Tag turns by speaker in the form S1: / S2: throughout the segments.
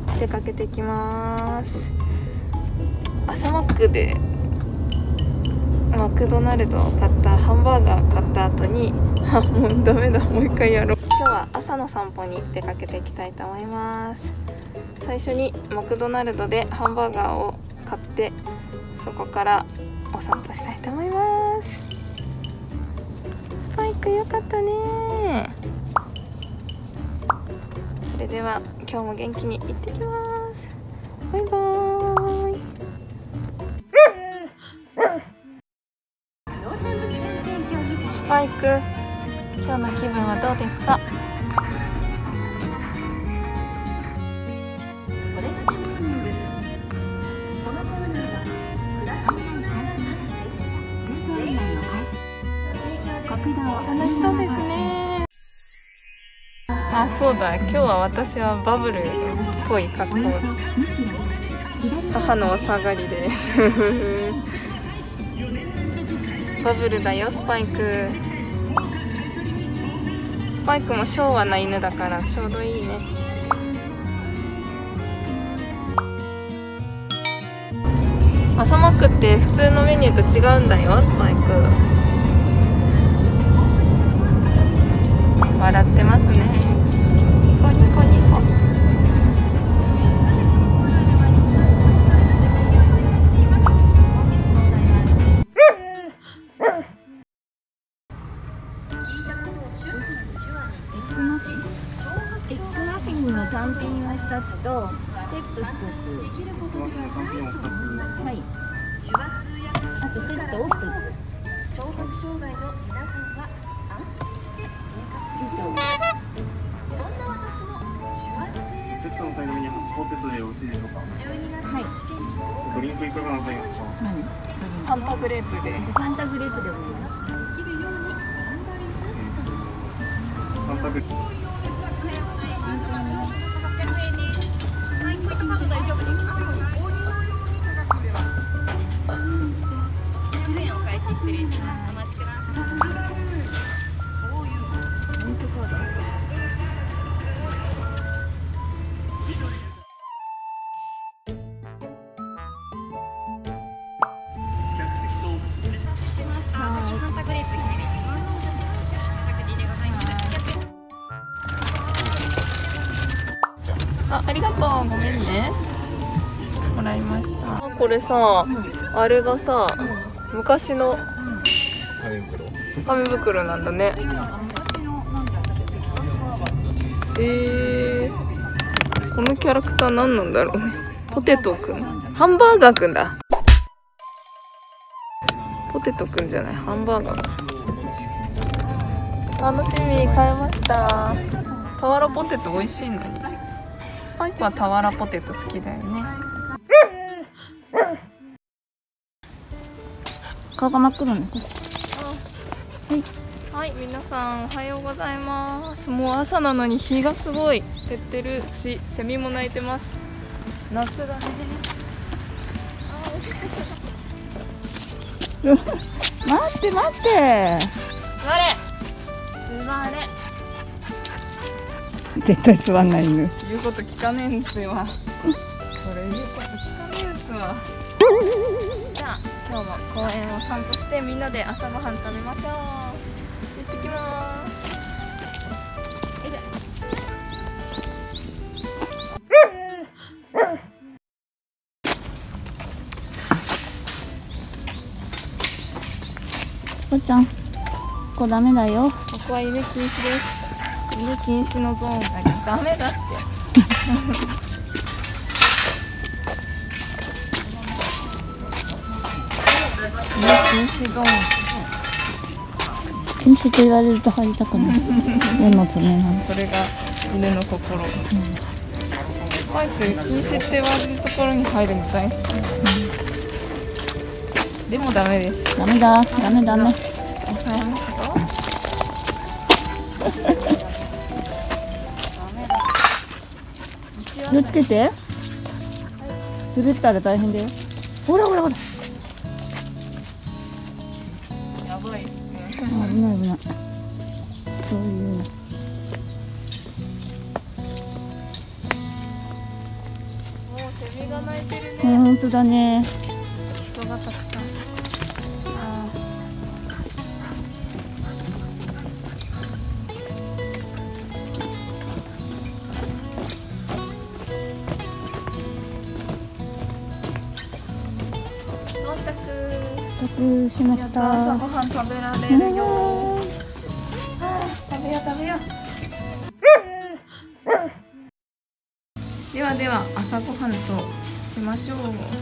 S1: 出かけてきます。朝マックでマクドナルドを買ったハンバーガー買った後にもうダメだ、もう一回やろう。今日は朝の散歩に出かけていきたいと思います。最初にマクドナルドでハンバーガーを買って、そこからお散歩したいと思います。スパイク良かったね。それでは今日も元気に行ってきます。バイバーイ。スパイク、今日の気分はどうですか？楽しそうですね。あ、そうだ、今日は私はバブルっぽい格好。母のお下がりですバブルだよ、スパイク。スパイクも昭和な犬だからちょうどいいね。朝マックって普通のメニューと違うんだよ、スパイク。笑ってますね。ニコニコニコ。
S2: エッグマフィンの単品は2つとセット1つ。はい。あとセットを1つ。聴覚障害の皆さんは以上。
S3: セットのサイドメニューはポテトでよろしいでしょうか。
S2: はい。
S3: ドリンクいかがなさいますか。
S2: 何？
S1: ファンタグレープで。
S2: ファンタグレープでお願いします。
S3: ファンタグレープ。
S1: 失礼します。お待ちください。先ファンタグレープ失礼します。お食事でございます。ありがとう。ごめんね。もらいました。これさ、あれがさ、昔の紙袋なんだね。このキャラクター何なんだろうね。ポテトくん、ハンバーガーくんだ。ポテトくんじゃない、ハンバーガー。楽しみ、買いました。俵ポテト美味しいのに。スパイクは俵ポテト好きだよね。
S2: 顔が真っ黒ね。
S1: はい、皆さんおはようございます。もう朝なのに日がすごい照ってるし、セミも鳴いてます。夏だね。
S2: 待って待って。
S1: 座れ。座れ。
S2: 絶対座んない犬。
S1: 言うこと聞かねえんですよ。これ言うこと聞かねえんすわ。じゃあ今日も公園を散歩してみんなで朝ごはん食べましょう。行ってきます。
S2: こちゃん、ここダメだよ。
S1: ここは犬禁止です。犬禁止のゾーンがダメだって。犬禁止ゾーン。
S2: 禁止と言われると入りたくない。目の爪なの。
S1: それが犬の心。スパイク禁止って言われるところに入るの大好き。でもダメです。
S2: ダメだ、ダメダメ。気をつけて。滑ったら大変だよ。ほらほらほら。
S1: やばいですね。
S2: 危ない危ない。そういうの。
S1: セミが鳴いてるね。
S4: 本当だね。
S1: 人がたくさん。到着
S4: しまし
S1: やったー、
S4: た。
S1: 朝ごはん食べられるよー。食べよう食べよう。ではでは朝ごはんとしましょう。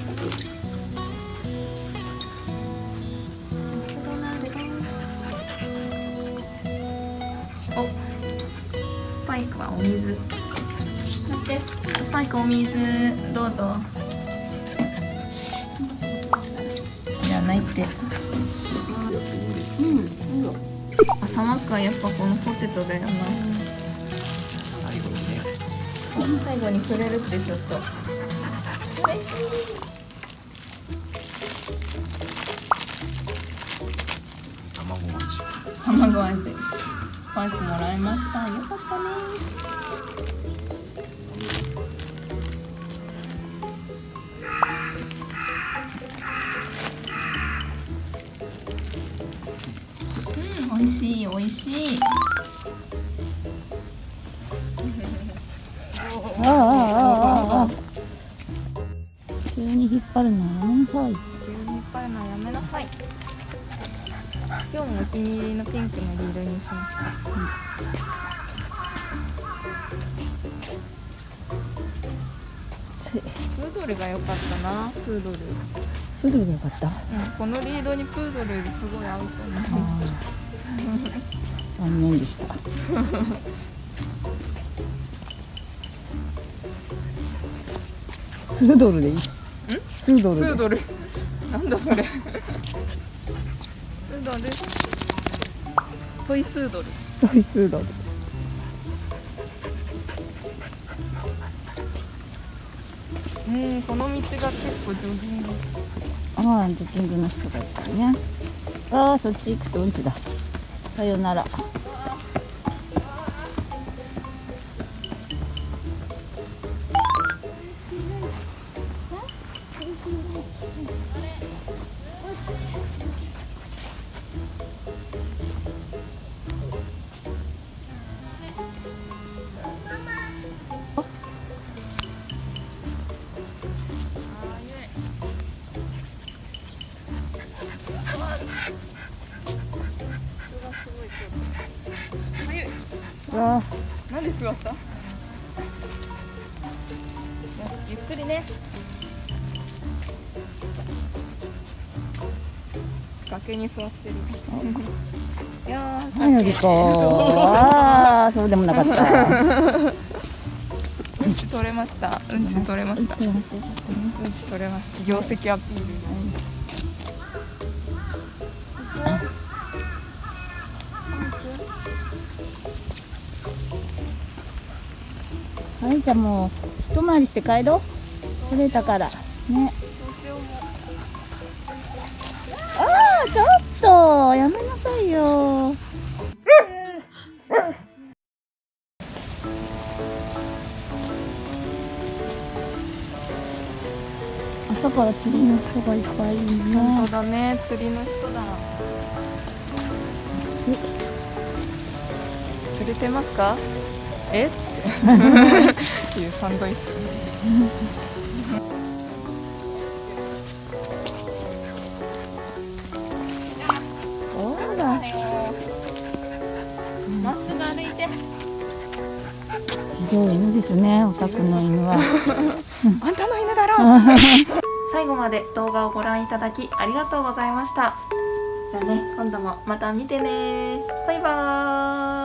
S1: お、スパイクはお水。待って、スパイクお水どうぞ。いらないって。朝マックはやっぱこのポテトだよな。最後にくれるってちょっと。卵味。スパイクもらいました。よかったね。美味しい美味しい。
S4: 急に引っ張るのやめなさい。
S1: 急に引っ張るのはやめなさい。今日もお気に入りのピンクのリードにしました。プードルが良かったな。プードル。
S4: プードルがよかった。
S1: このリードにプードルすごい合うと思う。
S4: 残念でした。スードルでいい。スードルで。
S1: プードル。なんだそれ。プードル。トイスードル。
S4: トイスードル。
S1: この道が結構ジョギング。
S4: ああ、ジョギングの人がいたね。ああ、そっち行くとうんちだ。さよなら。わあ、
S1: なんで座った？ゆっくりね。崖に座ってる。いやー、
S4: はい、のりこ。ああ、そうでもなかった。
S1: うんち取れました。うんち取れました。うんち取れました。業績アピール。
S4: はい、じゃあもう一回りして帰ろう。取れたからね。ああ、ちょっとやめなさいよ。朝から釣りの人がいっぱいいるね。
S1: 本当だね、釣りの人だ。釣れてますか？え？っていうサンドイッチ。
S4: そうだ。
S1: まっすぐ歩いて。
S4: ひどい犬ですね、お宅の犬は。
S1: あんたの犬だろ。最後まで動画をご覧いただきありがとうございました。じゃあね、今度もまた見てね。バイバーイ。